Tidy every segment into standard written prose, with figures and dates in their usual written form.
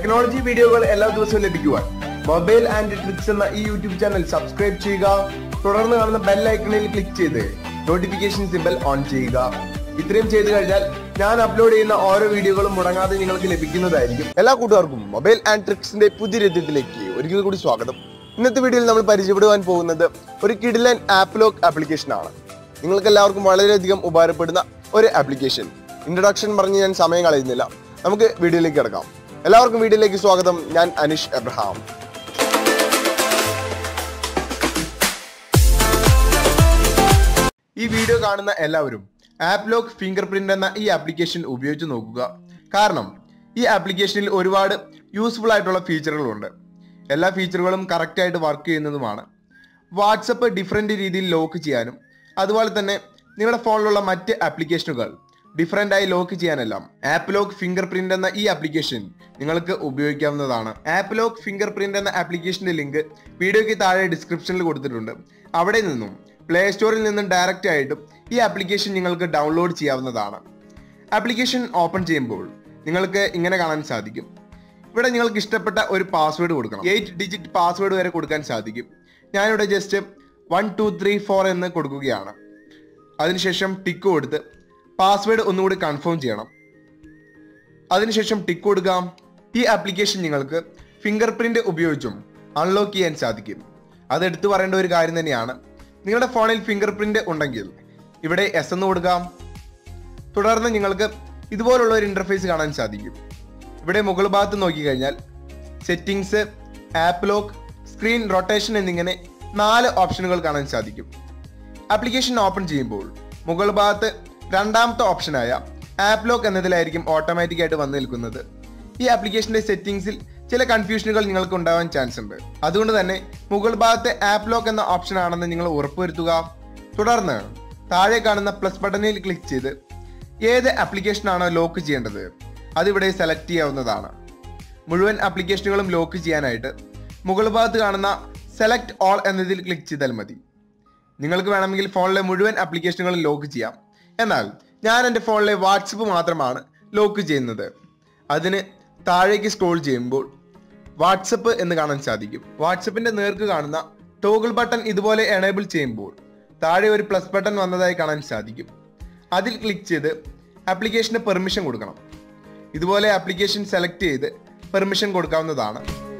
Technology വീഡിയോകൾ എല്ലാ ദിവസവും ലഭിക്കുവാൻ മൊബൈൽ ആൻഡ് ട്രിക്സ് എന്ന ഈ യൂട്യൂബ് ചാനൽ സബ്സ്ക്രൈബ് ചെയ്യുക. തുടർന്ന് കാണുന്ന ബെൽ ഐക്കണിൽ ക്ലിക്ക് ചെയ്ത് നോട്ടിഫിക്കേഷൻ സിംബൽ ഓൺ ചെയ്യുക. ഇത്രയും ചെയ്തു കഴിഞ്ഞാൽ ഞാൻ അപ്ലോഡ് ചെയ്യുന്ന ഓരോ വീഡിയോകളും മുടങ്ങാതെ നിങ്ങൾക്ക് ലഭിക്കുന്നതായിരിക്കും. എല്ലാ കൂട്ടുകാർക്കും മൊബൈൽ ആൻഡ് ട്രിക്സിന്റെ പുതിയ രീതിയിലേക്ക് ഒരിക്കൽ കൂടി സ്വാഗതം. ഇന്നത്തെ വീഡിയോയിൽ നമ്മൾ പരിചയപ്പെടുവാൻ പോകുന്നത് ഒരു കിഡിലൻ ആപ്പ് ലോക്ക് ആപ്ലിക്കേഷൻ ആണ്. നിങ്ങൾക്ക് എല്ലാവർക്കും വളരെയധികം ഉപകാരപ്പെടുന്ന ഒരു ആപ്ലിക്കേഷൻ. ഇൻട്രൊഡക്ഷൻ പറഞ്ഞ് ഞാൻ സമയം കളയുന്നില്ല, നമുക്ക് വീഡിയോയിലേക്ക് കിടക്കാം. എല്ലാവർക്കും വീഡിയോയിലേക്ക് സ്വാഗതം. ഞാൻ അനിഷ് എബ്രഹാം. ഈ വീഡിയോ കാണുന്ന എല്ലാവരും ആപ്പ് ലോക്ക് ഫിംഗർ പ്രിന്റ് എന്ന ഈ ആപ്ലിക്കേഷൻ ഉപയോഗിച്ച് നോക്കുക. കാരണം ഈ ആപ്ലിക്കേഷനിൽ ഒരുപാട് യൂസ്ഫുൾ ആയിട്ടുള്ള ഫീച്ചറുകളുണ്ട്. എല്ലാ ഫീച്ചറുകളും കറക്റ്റായിട്ട് വർക്ക് ചെയ്യുന്നതുമാണ്. വാട്സപ്പ് ഡിഫറെൻ്റ് രീതിയിൽ ലോക്ക് ചെയ്യാനും അതുപോലെ തന്നെ നിങ്ങളുടെ ഫോണിലുള്ള മറ്റ് ആപ്ലിക്കേഷനുകൾ ഡിഫറെൻ്റായി ലോക്ക് ചെയ്യാനെല്ലാം ആപ്പ് ലോക്ക് ഫിംഗർ പ്രിന്റ് എന്ന ഈ ആപ്ലിക്കേഷൻ നിങ്ങൾക്ക് ഉപയോഗിക്കാവുന്നതാണ്. ആപ്പ് ലോക്ക് ഫിംഗർ പ്രിന്റ് എന്ന ആപ്ലിക്കേഷൻ്റെ ലിങ്ക് വീഡിയോയ്ക്ക് താഴെ ഡിസ്ക്രിപ്ഷനിൽ കൊടുത്തിട്ടുണ്ട്. അവിടെ നിന്നും പ്ലേ സ്റ്റോറിൽ നിന്നും ഡയറക്റ്റ് ആയിട്ടും ഈ ആപ്ലിക്കേഷൻ നിങ്ങൾക്ക് ഡൗൺലോഡ് ചെയ്യാവുന്നതാണ്. ആപ്ലിക്കേഷൻ ഓപ്പൺ ചെയ്യുമ്പോൾ നിങ്ങൾക്ക് ഇങ്ങനെ കാണാൻ സാധിക്കും. ഇവിടെ നിങ്ങൾക്ക് ഇഷ്ടപ്പെട്ട ഒരു പാസ്വേഡ് കൊടുക്കണം. 8 ഡിജിറ്റ് പാസ്വേഡ് വരെ കൊടുക്കാൻ സാധിക്കും. ഞാനിവിടെ ജസ്റ്റ് 1 2 3 4 എന്ന് കൊടുക്കുകയാണ്. അതിനുശേഷം ടിക്ക് കൊടുത്ത് പാസ്വേഡ് ഒന്നുകൂടി കൺഫേം ചെയ്യണം. അതിനുശേഷം ടിക്ക് കൊടുക്കാം. ഈ ആപ്ലിക്കേഷൻ നിങ്ങൾക്ക് ഫിംഗർ പ്രിന്റ് ഉപയോഗിച്ചും അൺലോക്ക് ചെയ്യാൻ സാധിക്കും. അത് എടുത്തു പറയേണ്ട ഒരു കാര്യം തന്നെയാണ്. നിങ്ങളുടെ ഫോണിൽ ഫിംഗർ പ്രിന്റ് ഉണ്ടെങ്കിൽ ഇവിടെ എസ് എന്ന് കൊടുക്കാം. തുടർന്ന് നിങ്ങൾക്ക് ഇതുപോലുള്ള ഒരു ഇന്റർഫേസ് കാണാൻ സാധിക്കും. ഇവിടെ മുകൾ ഭാഗത്ത് നോക്കിക്കഴിഞ്ഞാൽ settings, app lock, screen rotation എന്നിങ്ങനെ 4 ഓപ്ഷനുകൾ കാണാൻ സാധിക്കും. ആപ്ലിക്കേഷൻ ഓപ്പൺ ചെയ്യുമ്പോൾ മുകൾ ഭാഗത്ത് രണ്ടാമത്തെ ഓപ്ഷനായ ആപ്പ് ലോക്ക് എന്നതിലായിരിക്കും ഓട്ടോമാറ്റിക് ആയിട്ട് വന്നു നിൽക്കുന്നത്. ഈ ആപ്ലിക്കേഷന്റെ സെറ്റിംഗ്സിൽ ചില കൺഫ്യൂഷനുകൾ നിങ്ങൾക്ക് ഉണ്ടാവാൻ ചാൻസ് ഉണ്ട്. അതുകൊണ്ട് തന്നെ മുകൾ ഭാഗത്തെ ആപ്പ് ലോക്ക് എന്ന ഓപ്ഷൻ ആണെന്ന് നിങ്ങൾ ഉറപ്പുവരുത്തുക. തുടർന്ന് താഴെ കാണുന്ന പ്ലസ് ബട്ടണിൽ ക്ലിക്ക് ചെയ്ത് ഏത് ആപ്ലിക്കേഷൻ ആണോ ലോക്ക് ചെയ്യേണ്ടത് അതിവിടെ സെലക്ട് ചെയ്യാവുന്നതാണ്. മുഴുവൻ ആപ്ലിക്കേഷനുകളും ലോക്ക് ചെയ്യാനായിട്ട് മുകൾ ഭാഗത്ത് കാണുന്ന സെലക്ട് ഓൾ എന്നതിൽ ക്ലിക്ക് ചെയ്താൽ മതി. നിങ്ങൾക്ക് വേണമെങ്കിൽ ഫോണിലെ മുഴുവൻ ആപ്ലിക്കേഷനുകളും ലോക്ക് ചെയ്യാം. എന്നാൽ ഞാൻ എൻ്റെ ഫോണിലെ വാട്സപ്പ് മാത്രമാണ് ലോക്ക് ചെയ്യുന്നത്. അതിന് താഴേക്ക് സ്ക്രോൾ ചെയ്യുമ്പോൾ വാട്സപ്പ് എന്ന് കാണാൻ സാധിക്കും. വാട്സപ്പിന്റെ നേർക്ക് കാണുന്ന ടോഗിൾ ബട്ടൺ ഇതുപോലെ എനേബിൾ ചെയ്യുമ്പോൾ താഴെ ഒരു പ്ലസ് ബട്ടൺ വന്നതായി കാണാൻ സാധിക്കും. അതിൽ ക്ലിക്ക് ചെയ്ത് ആപ്ലിക്കേഷന് പെർമിഷൻ കൊടുക്കണം. ഇതുപോലെ ആപ്ലിക്കേഷൻ സെലക്ട് ചെയ്ത് പെർമിഷൻ കൊടുക്കാവുന്നതാണ്.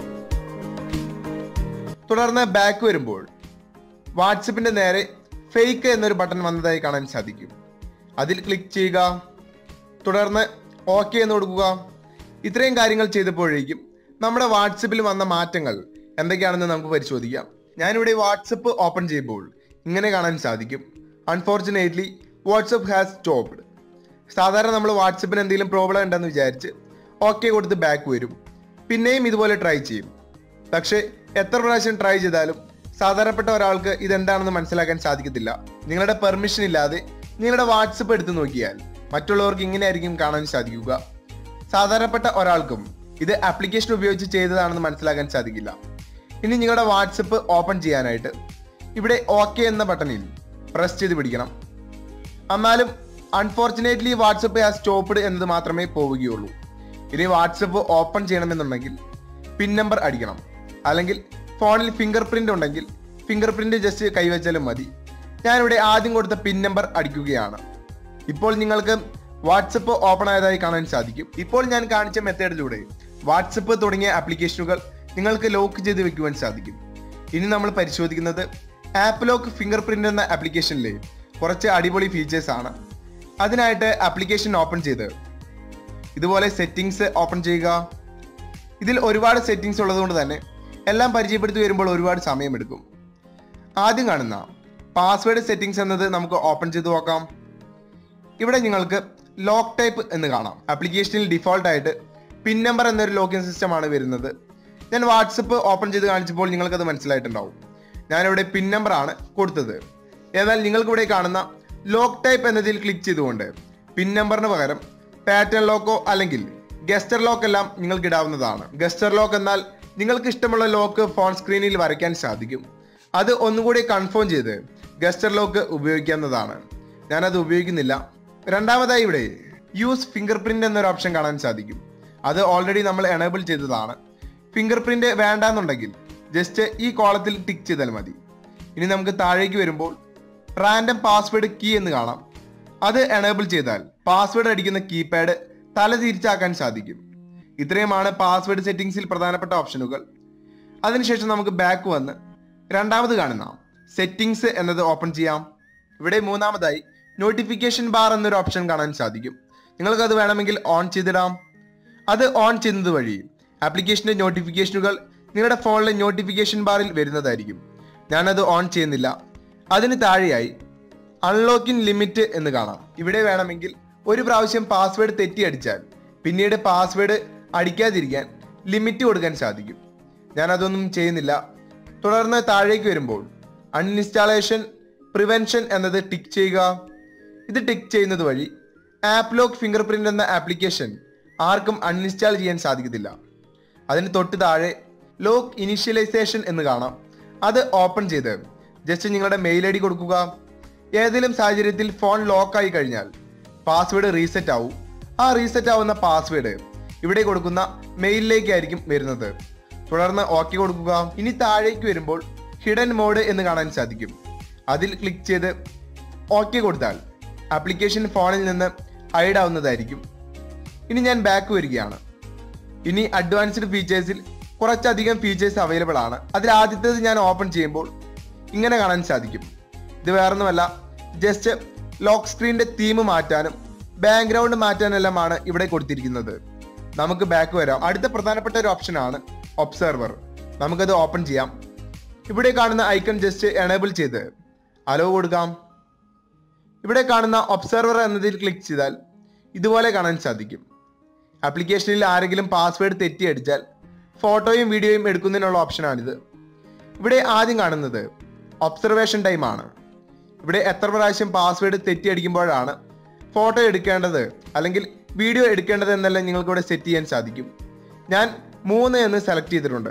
തുടർന്ന് ബാക്ക് വരുമ്പോൾ വാട്സപ്പിന്റെ നേരെ ഫേക്ക് എന്നൊരു ബട്ടൺ വന്നതായി കാണാൻ സാധിക്കും. അതിൽ ക്ലിക്ക് ചെയ്യുക. തുടർന്ന് ഓക്കെ എന്ന് കൊടുക്കുക. ഇത്രയും കാര്യങ്ങൾ ചെയ്തപ്പോഴേക്കും നമ്മുടെ വാട്സപ്പിൽ വന്ന മാറ്റങ്ങൾ എന്തൊക്കെയാണെന്ന് നമുക്ക് പരിശോധിക്കാം. ഞാനിവിടെ വാട്സപ്പ് ഓപ്പൺ ചെയ്യുമ്പോൾ ഇങ്ങനെ കാണാൻ സാധിക്കും. Unfortunately WhatsApp has stopped. സാധാരണ നമ്മൾ വാട്സപ്പിന് എന്തെങ്കിലും പ്രോബ്ലം ഉണ്ടെന്ന് വിചാരിച്ച് ഓക്കെ കൊടുത്ത് ബാക്ക് വരും. പിന്നെയും ഇതുപോലെ ട്രൈ ചെയ്യും. പക്ഷേ എത്ര പ്രാവശ്യം ട്രൈ ചെയ്താലും സാധാരണപ്പെട്ട ഒരാൾക്ക് ഇതെന്താണെന്ന് മനസ്സിലാക്കാൻ സാധിക്കത്തില്ല. നിങ്ങളുടെ പെർമിഷൻ ഇല്ലാതെ നിങ്ങളുടെ വാട്സപ്പ് എടുത്ത് നോക്കിയാൽ മറ്റുള്ളവർക്ക് ഇങ്ങനെയായിരിക്കും കാണാൻ സാധിക്കുക. സാധാരണപ്പെട്ട ഒരാൾക്കും ഇത് ആപ്ലിക്കേഷൻ ഉപയോഗിച്ച് ചെയ്തതാണെന്ന് മനസ്സിലാക്കാൻ സാധിക്കില്ല. ഇനി നിങ്ങളുടെ വാട്സപ്പ് ഓപ്പൺ ചെയ്യാനായിട്ട് ഇവിടെ ഓക്കെ എന്ന ബട്ടണിൽ പ്രസ് ചെയ്ത് പിടിക്കണം. എന്നാലും അൺഫോർച്ചുനേറ്റ്ലി വാട്സപ്പ് ഹാസ് സ്റ്റോപ്ഡ് എന്നത് മാത്രമേ പോവുകയുള്ളൂ. ഇനി വാട്സപ്പ് ഓപ്പൺ ചെയ്യണമെന്നുണ്ടെങ്കിൽ പിൻ നമ്പർ അടിക്കണം. അല്ലെങ്കിൽ ഫോണിൽ ഫിംഗർ പ്രിന്റ് ഉണ്ടെങ്കിൽ ഫിംഗർ പ്രിന്റ് ജസ്റ്റ് കൈവച്ചാലും മതി. ഞാനിവിടെ ആദ്യം കൊടുത്ത പിൻ നമ്പർ അടിക്കുകയാണ്. ഇപ്പോൾ നിങ്ങൾക്ക് വാട്സപ്പ് ഓപ്പൺ ആയതായി കാണാൻ സാധിക്കും. ഇപ്പോൾ ഞാൻ കാണിച്ച മെത്തേഡിലൂടെ വാട്സപ്പ് തുടങ്ങിയ ആപ്ലിക്കേഷനുകൾ നിങ്ങൾക്ക് ലോക്ക് ചെയ്ത് വെക്കുവാൻ സാധിക്കും. ഇനി നമ്മൾ പരിശോധിക്കുന്നത് ആപ്പ് ലോക്ക് ഫിംഗർ പ്രിന്റ് എന്ന ആപ്ലിക്കേഷനിലെ കുറച്ച് അടിപൊളി ഫീച്ചേഴ്സ് ആണ്. അതിനായിട്ട് ആപ്ലിക്കേഷൻ ഓപ്പൺ ചെയ്ത് ഇതുപോലെ സെറ്റിംഗ്സ് ഓപ്പൺ ചെയ്യുക. ഇതിൽ ഒരുപാട് സെറ്റിംഗ്സ് ഉള്ളതുകൊണ്ട് തന്നെ എല്ലാം പരിചയപ്പെടുത്തി വരുമ്പോൾ ഒരുപാട് സമയമെടുക്കും. ആദ്യം കാണുന്ന പാസ്വേഡ് സെറ്റിംഗ്സ് എന്നത് നമുക്ക് ഓപ്പൺ ചെയ്ത് നോക്കാം. ഇവിടെ നിങ്ങൾക്ക് ലോക്ക് ടൈപ്പ് എന്ന് കാണാം. ആപ്ലിക്കേഷനിൽ ഡിഫോൾട്ട് ആയിട്ട് പിൻ നമ്പർ എന്നൊരു ലോക്കിംഗ് സിസ്റ്റമാണ് വരുന്നത്. ഞാൻ വാട്സപ്പ് ഓപ്പൺ ചെയ്ത് കാണിച്ചപ്പോൾ നിങ്ങൾക്കത് മനസ്സിലായിട്ടുണ്ടാവും. ഞാനിവിടെ പിൻ നമ്പർ ആണ് കൊടുത്തത്. എന്നാൽ നിങ്ങൾക്കിവിടെ കാണുന്ന ലോക്ക് ടൈപ്പ് എന്നതിൽ ക്ലിക്ക് ചെയ്തുകൊണ്ട് പിൻ നമ്പറിന് പകരം പാറ്റേൺ ലോക്കോ അല്ലെങ്കിൽ ഗസ്റ്റർ ലോക്ക് എല്ലാം നിങ്ങൾക്ക് ഇടാവുന്നതാണ്. ഗസ്റ്റർ ലോക്ക് എന്നാൽ നിങ്ങൾക്ക് ഇഷ്ടമുള്ള ലോക്ക് ഫോൺ സ്ക്രീനിൽ വരയ്ക്കാൻ സാധിക്കും. അത് ഒന്നുകൂടി കൺഫേം ചെയ്ത് ഗസ്റ്റർ ലോക്ക് ഉപയോഗിക്കാവുന്നതാണ്. ഞാനത് ഉപയോഗിക്കുന്നില്ല. രണ്ടാമതായി ഇവിടെ യൂസ് ഫിംഗർ പ്രിന്റ് എന്നൊരു ഓപ്ഷൻ കാണാൻ സാധിക്കും. അത് ഓൾറെഡി നമ്മൾ എനേബിൾ ചെയ്തതാണ്. ഫിംഗർ പ്രിന്റ് വേണ്ടാന്നുണ്ടെങ്കിൽ ജസ്റ്റ് ഈ കോളത്തിൽ ടിക്ക് ചെയ്താൽ മതി. ഇനി നമുക്ക് താഴേക്ക് വരുമ്പോൾ റാൻഡം പാസ്വേഡ് കീ എന്ന് കാണാം. അത് എനേബിൾ ചെയ്താൽ പാസ്വേഡ് അടിക്കുന്ന കീപാഡ് തല തിരിച്ചാക്കാൻ സാധിക്കും. ഇത്രയുമാണ് പാസ്വേഡ് സെറ്റിംഗ്സിൽ പ്രധാനപ്പെട്ട ഓപ്ഷനുകൾ. അതിനുശേഷം നമുക്ക് ബാക്ക് വന്ന് രണ്ടാമത് കാണുന്ന സെറ്റിംഗ്സ് എന്നത് ഓപ്പൺ ചെയ്യാം. ഇവിടെ മൂന്നാമതായി നോട്ടിഫിക്കേഷൻ ബാർ എന്നൊരു ഓപ്ഷൻ കാണാൻ സാധിക്കും. നിങ്ങൾക്കത് വേണമെങ്കിൽ ഓൺ ചെയ്തിടാം. അത് ഓൺ ചെയ്യുന്നത് വഴി ആപ്ലിക്കേഷൻ്റെ നോട്ടിഫിക്കേഷനുകൾ നിങ്ങളുടെ ഫോണിലെ നോട്ടിഫിക്കേഷൻ ബാറിൽ വരുന്നതായിരിക്കും. ഞാനത് ഓൺ ചെയ്യുന്നില്ല. അതിന് താഴെയായി അൺലോക്കിംഗ് ലിമിറ്റ് എന്ന് കാണാം. ഇവിടെ വേണമെങ്കിൽ ഒരു പ്രാവശ്യം പാസ്വേഡ് തെറ്റിയടിച്ചാൽ പിന്നീട് പാസ്വേഡ് അടിക്കാതിരിക്കാൻ ലിമിറ്റ് കൊടുക്കാൻ സാധിക്കും. ഞാനതൊന്നും ചെയ്യുന്നില്ല. തുടർന്ന് താഴേക്ക് വരുമ്പോൾ അൺഇൻസ്റ്റാളേഷൻ പ്രിവെൻഷൻ എന്നത് ടിക്ക് ചെയ്യുക. ഇത് ടിക്ക് ചെയ്യുന്നത് വഴി ആപ്പ് ലോക്ക് ഫിംഗർ പ്രിന്റ് എന്ന ആപ്ലിക്കേഷൻ ആർക്കും അൺഇൻസ്റ്റാൾ ചെയ്യാൻ സാധിക്കത്തില്ല. അതിന് തൊട്ട് താഴെ ലോക്ക് ഇനീഷ്യലൈസേഷൻ എന്ന് കാണാം. അത് ഓപ്പൺ ചെയ്ത് ജസ്റ്റ് നിങ്ങളുടെ മെയിൽ ഐ ഡി കൊടുക്കുക. ഏതെങ്കിലും സാഹചര്യത്തിൽ ഫോൺ ലോക്കായി കഴിഞ്ഞാൽ പാസ്വേഡ് റീസെറ്റ് ആവും. ആ റീസെറ്റ് ആവുന്ന പാസ്വേഡ് ഇവിടെ കൊടുക്കുന്ന മെയിലിലേക്കായിരിക്കും വരുന്നത്. തുടർന്ന് ഓക്കെ കൊടുക്കുക. ഇനി താഴേക്ക് വരുമ്പോൾ ഹിഡൻ മോഡ് എന്ന് കാണാൻ സാധിക്കും. അതിൽ ക്ലിക്ക് ചെയ്ത് ഓക്കെ കൊടുത്താൽ ആപ്ലിക്കേഷൻ ഫോണിൽ നിന്ന് ഹൈഡ് ആവുന്നതായിരിക്കും. ഇനി ഞാൻ ബാക്ക് വരികയാണ്. ഇനി അഡ്വാൻസ്ഡ് ഫീച്ചേഴ്സിൽ കുറച്ചധികം ഫീച്ചേഴ്സ് അവൈലബിൾ ആണ്. അതിൽ ആദ്യത്തേത് ഞാൻ ഓപ്പൺ ചെയ്യുമ്പോൾ ഇങ്ങനെ കാണാൻ സാധിക്കും. ഇത് വേറൊന്നുമല്ല, ജസ്റ്റ് ലോക്ക് സ്ക്രീനിന്റെ തീം മാറ്റാനും ബാക്ക്ഗ്രൗണ്ട് മാറ്റാനെല്ലാമാണ് ഇവിടെ കൊടുത്തിരിക്കുന്നത്. നമുക്ക് ബാക്ക് വരാം. അടുത്ത പ്രധാനപ്പെട്ട ഒരു ഓപ്ഷനാണ് ഒബ്സർവർ. നമുക്കത് ഓപ്പൺ ചെയ്യാം. ഇവിടെ കാണുന്ന ഐക്കൺ ജസ്റ്റ് എനേബിൾ ചെയ്ത് അലോ കൊടുക്കാം. ഇവിടെ കാണുന്ന ഒബ്സർവർ എന്നതിൽ ക്ലിക്ക് ചെയ്താൽ ഇതുപോലെ കാണാൻ സാധിക്കും. ആപ്ലിക്കേഷനിൽ ആരെങ്കിലും പാസ്വേഡ് തെറ്റിയടിച്ചാൽ ഫോട്ടോയും വീഡിയോയും എടുക്കുന്നതിനുള്ള ഓപ്ഷനാണിത്. ഇവിടെ ആദ്യം കാണുന്നത് ഒബ്സർവേഷൻ ടൈം ആണ്. ഇവിടെ എത്ര പ്രാവശ്യം പാസ്വേഡ് തെറ്റിയടിക്കുമ്പോഴാണ് ഫോട്ടോ എടുക്കേണ്ടത് അല്ലെങ്കിൽ വീഡിയോ എടുക്കേണ്ടത് എന്നെല്ലാം നിങ്ങൾക്ക് ഇവിടെ സെറ്റ് ചെയ്യാൻ സാധിക്കും. ഞാൻ 3 എന്ന് സെലക്ട് ചെയ്തിട്ടുണ്ട്.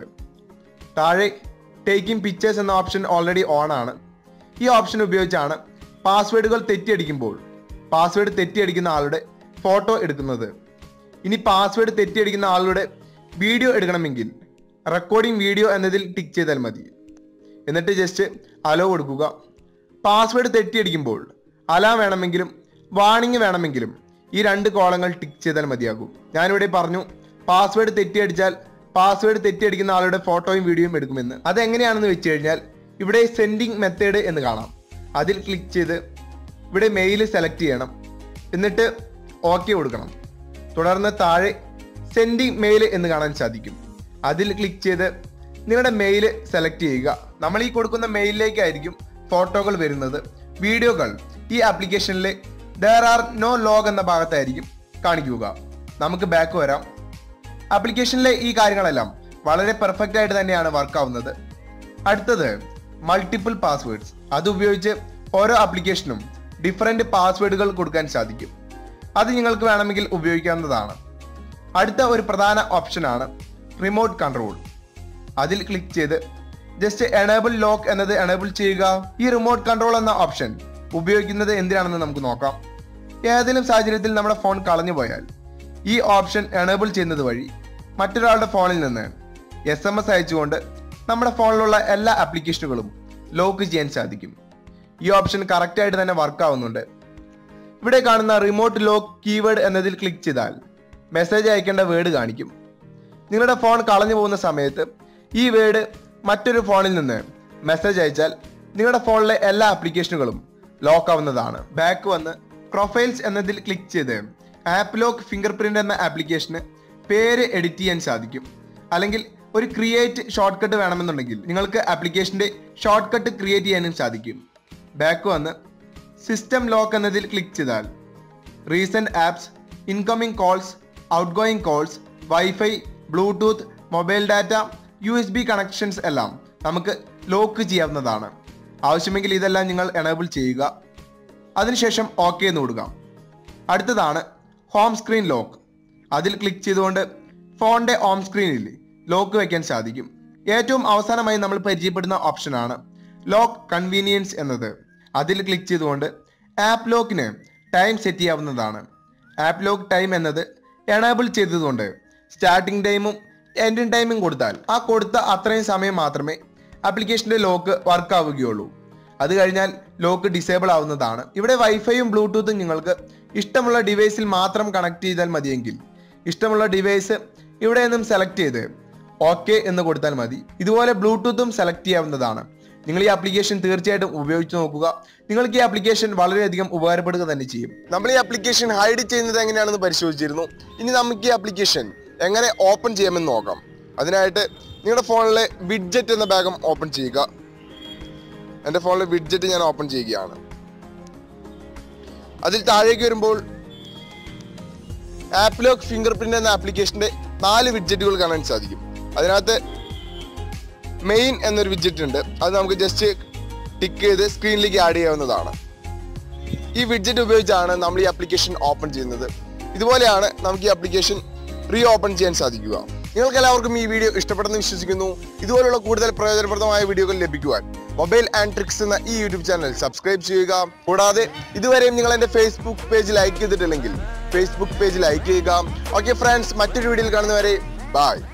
താഴെ ടേക്കിംഗ് പിക്ചേഴ്സ് എന്ന ഓപ്ഷൻ ഓൾറെഡി ഓൺ ആണ്. ഈ ഓപ്ഷൻ ഉപയോഗിച്ചാണ് പാസ്വേഡുകൾ തെറ്റിയടിക്കുമ്പോൾ പാസ്വേഡ് തെറ്റിയടിക്കുന്ന ആളുടെ ഫോട്ടോ എടുക്കുന്നത്. ഇനി പാസ്വേഡ് തെറ്റിയടിക്കുന്ന ആളുടെ വീഡിയോ എടുക്കണമെങ്കിൽ റെക്കോർഡിംഗ് വീഡിയോ എന്നതിൽ ടിക്ക് ചെയ്താൽ മതി. എന്നിട്ട് ജസ്റ്റ് അലോ കൊടുക്കുക. പാസ്വേഡ് തെറ്റിയടിക്കുമ്പോൾ അലാം വേണമെങ്കിലും വാണിംഗ് വേണമെങ്കിലും ഈ 2 കോളങ്ങൾ ടിക്ക് ചെയ്താൽ മതിയാകും. ഞാനിവിടെ പറഞ്ഞു പാസ്വേഡ് തെറ്റിയടിച്ചാൽ പാസ്വേഡ് തെറ്റിയടിക്കുന്ന ആളുടെ ഫോട്ടോയും വീഡിയോയും എടുക്കുമെന്ന്. അതെങ്ങനെയാണെന്ന് വെച്ച് കഴിഞ്ഞാൽ ഇവിടെ സെൻഡിങ് മെത്തേഡ് എന്ന് കാണാം. അതിൽ ക്ലിക്ക് ചെയ്ത് ഇവിടെ മെയിൽ സെലക്ട് ചെയ്യണം. എന്നിട്ട് ഓക്കെ കൊടുക്കണം. തുടർന്ന് താഴെ സെൻഡിങ് മെയിൽ എന്ന് കാണാൻ സാധിക്കും. അതിൽ ക്ലിക്ക് ചെയ്ത് നിങ്ങളുടെ മെയിൽ സെലക്ട് ചെയ്യുക. നമ്മൾ ഈ കൊടുക്കുന്ന മെയിലിലേക്കായിരിക്കും ഫോട്ടോകൾ വരുന്നത്. വീഡിയോകൾ ഈ ആപ്ലിക്കേഷനിലെ there are no log എന്ന ഭാഗത്തായിരിക്കും കാണിക്കുക. നമുക്ക് ബാക്ക് വരാം. ആപ്ലിക്കേഷനിലെ ഈ കാര്യങ്ങളെല്ലാം വളരെ പെർഫെക്റ്റ് ആയിട്ട് തന്നെയാണ് വർക്ക് ആവുന്നത്. അടുത്തത് മൾട്ടിപ്പിൾ പാസ്വേഡ്സ്. അതുപയോഗിച്ച് ഓരോ ആപ്ലിക്കേഷനും ഡിഫറെൻറ്റ് പാസ്വേഡുകൾ കൊടുക്കാൻ സാധിക്കും. അത് നിങ്ങൾക്ക് വേണമെങ്കിൽ ഉപയോഗിക്കാവുന്നതാണ്. അടുത്ത ഒരു പ്രധാന ഓപ്ഷനാണ് റിമോട്ട് കൺട്രോൾ. അതിൽ ക്ലിക്ക് ചെയ്ത് ജസ്റ്റ് എനേബിൾ ലോക്ക് എന്നത് എനേബിൾ ചെയ്യുക. ഈ റിമോട്ട് കൺട്രോൾ എന്ന ഓപ്ഷൻ ഉപയോഗിക്കുന്നത് എന്തിനാണെന്ന് നമുക്ക് നോക്കാം. ഏതെങ്കിലും സാഹചര്യത്തിൽ നമ്മുടെ ഫോൺ കളഞ്ഞു പോയാൽ ഈ ഓപ്ഷൻ എനേബിൾ ചെയ്യുന്നത് വഴി മറ്റൊരാളുടെ ഫോണിൽ നിന്ന് SMS അയച്ചുകൊണ്ട് നമ്മുടെ ഫോണിലുള്ള എല്ലാ ആപ്ലിക്കേഷനുകളും ലോക്ക് ചെയ്യാൻ സാധിക്കും. ഈ ഓപ്ഷൻ കറക്റ്റായിട്ട് തന്നെ വർക്ക് ആവുന്നുണ്ട്. ഇവിടെ കാണുന്ന റിമോട്ട് ലോക്ക് കീവേഡ് എന്നതിൽ ക്ലിക്ക് ചെയ്താൽ മെസ്സേജ് അയക്കേണ്ട വേർഡ് കാണിക്കും. നിങ്ങളുടെ ഫോൺ കളഞ്ഞു പോകുന്ന സമയത്ത് ഈ വേർഡ് മറ്റൊരു ഫോണിൽ നിന്ന് മെസ്സേജ് അയച്ചാൽ നിങ്ങളുടെ ഫോണിലെ എല്ലാ ആപ്ലിക്കേഷനുകളും ലോക്ക് ആവുന്നതാണ്. ബാക്ക് വന്ന് പ്രൊഫൈൽസ് എന്നതിൽ ക്ലിക്ക് ചെയ്ത് ആപ്പ് ലോക്ക് ഫിംഗർ പ്രിന്റ് എന്ന ആപ്ലിക്കേഷന് പേര് എഡിറ്റ് ചെയ്യാൻ സാധിക്കും. അല്ലെങ്കിൽ ഒരു ക്രിയേറ്റ് ഷോർട്ട് കട്ട് വേണമെന്നുണ്ടെങ്കിൽ നിങ്ങൾക്ക് ആപ്ലിക്കേഷന്റെ ഷോർട്ട് കട്ട് ക്രിയേറ്റ് ചെയ്യാനും സാധിക്കും. ബാക്ക് വന്ന് സിസ്റ്റം ലോക്ക് എന്നതിൽ ക്ലിക്ക് ചെയ്താൽ recent apps, incoming calls, outgoing calls, wifi, Bluetooth, mobile data, USB connections എല്ലാം നമുക്ക് ലോക്ക് ചെയ്യാവുന്നതാണ്. ആവശ്യമെങ്കിൽ ഇതെല്ലാം നിങ്ങൾ എനേബിൾ ചെയ്യുക. അതിനുശേഷം ഓക്കെ എന്ന് കൊടുക്കാം. അടുത്തതാണ് ഹോം സ്ക്രീൻ ലോക്ക്. അതിൽ ക്ലിക്ക് ചെയ്തുകൊണ്ട് ഫോണിന്റെ ഹോം സ്ക്രീനിൽ ലോക്ക് വയ്ക്കാൻ സാധിക്കും. ഏറ്റവും അവസാനമായി നമ്മൾ പരിചയപ്പെടുന്ന ഓപ്ഷനാണ് ലോക്ക് കൺവീനിയൻസ് എന്നത്. അതിൽ ക്ലിക്ക് ചെയ്തുകൊണ്ട് ആപ്പ് ലോക്കിന് ടൈം സെറ്റ് ചെയ്യാവുന്നതാണ്. ആപ്പ് ലോക്ക് ടൈം എന്നത് എനേബിൾ ചെയ്തതുകൊണ്ട് സ്റ്റാർട്ടിംഗ് ടൈമും എൻഡിങ് ടൈമും കൊടുത്താൽ ആ കൊടുത്ത അത്രയും സമയം മാത്രമേ ആപ്ലിക്കേഷൻ്റെ ലോക്ക് വർക്ക് ആവുകയുള്ളൂ. അത് കഴിഞ്ഞാൽ ലോക്ക് ഡിസേബിൾ ആവുന്നതാണ്. ഇവിടെ വൈഫൈയും ബ്ലൂടൂത്തും നിങ്ങൾക്ക് ഇഷ്ടമുള്ള ഡിവൈസിൽ മാത്രം കണക്ട് ചെയ്താൽ മതിയെങ്കിൽ ഇഷ്ടമുള്ള ഡിവൈസ് ഇവിടെ നിന്നും സെലക്ട് ചെയ്ത് ഓക്കെ എന്ന് കൊടുത്താൽ മതി. ഇതുപോലെ ബ്ലൂടൂത്തും സെലക്ട് ചെയ്യാവുന്നതാണ്. നിങ്ങൾ ഈ ആപ്ലിക്കേഷൻ തീർച്ചയായിട്ടും ഉപയോഗിച്ച് നോക്കുക. നിങ്ങൾക്ക് ഈ ആപ്ലിക്കേഷൻ വളരെയധികം ഉപകാരപ്പെടുക തന്നെ ചെയ്യും. നമ്മൾ ഈ ആപ്ലിക്കേഷൻ ഹൈഡ് ചെയ്യുന്നത് എങ്ങനെയാണെന്ന് പരിശോധിച്ചിരുന്നു. ഇനി നമുക്ക് ഈ ആപ്ലിക്കേഷൻ എങ്ങനെ ഓപ്പൺ ചെയ്യാമെന്ന് നോക്കാം. അതിനായിട്ട് നിങ്ങളുടെ ഫോണിലെ വിഡ്ജറ്റ് എന്ന ഭാഗം ഓപ്പൺ ചെയ്യുക. എൻ്റെ ഫോണിലെ വിഡ്ജറ്റ് ഞാൻ ഓപ്പൺ ചെയ്യുകയാണ്. അതിൽ താഴേക്ക് വരുമ്പോൾ ആപ്പ് ലോക്ക് ഫിംഗർ പ്രിന്റ് എന്ന ആപ്ലിക്കേഷന്റെ 4 വിഡ്ജറ്റുകൾ കാണാൻ സാധിക്കും. അതിനകത്ത് മെയിൻ എന്നൊരു വിഡ്ജറ്റ് ഉണ്ട്. അത് നമുക്ക് ജസ്റ്റ് ടിക്ക് ചെയ്ത് സ്ക്രീനിലേക്ക് ആഡ് ചെയ്യാവുന്നതാണ്. ഈ വിഡ്ജറ്റ് ഉപയോഗിച്ചാണ് നമ്മൾ ഈ ആപ്ലിക്കേഷൻ ഓപ്പൺ ചെയ്യുന്നത്. ഇതുപോലെയാണ് നമുക്ക് ഈ ആപ്ലിക്കേഷൻ റീ ഓപ്പൺ ചെയ്യാൻ സാധിക്കുക. നിങ്ങൾക്ക് എല്ലാവർക്കും ഈ വീഡിയോ ഇഷ്ടപ്പെടുന്നു വിശ്വസിക്കുന്നു. ഇതുപോലുള്ള കൂടുതൽ പ്രയോജനപ്രദമായ വീഡിയോകൾ ലഭിക്കുവാൻ മൊബൈൽ ആൻഡ് ട്രിക്സ് എന്ന ഈ യൂട്യൂബ് ചാനൽ സബ്സ്ക്രൈബ് ചെയ്യുക. കൂടാതെ ഇതുവരെയും നിങ്ങൾ എൻ്റെ ഫേസ്ബുക്ക് പേജ് ലൈക്ക് ചെയ്തിട്ടില്ലെങ്കിൽ ഫേസ്ബുക്ക് പേജ് ലൈക്ക് ചെയ്യുക. ഓക്കെ ഫ്രണ്ട്സ്, മറ്റൊരു വീഡിയോയിൽ കാണുന്നവരെ ബൈ.